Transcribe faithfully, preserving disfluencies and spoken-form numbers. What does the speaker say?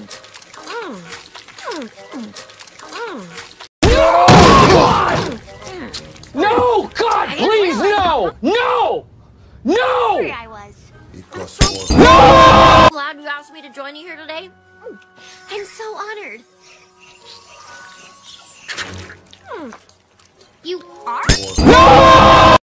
No! God, please, no! No! No! I was. It costs more. No! Glad you asked me to join you here today.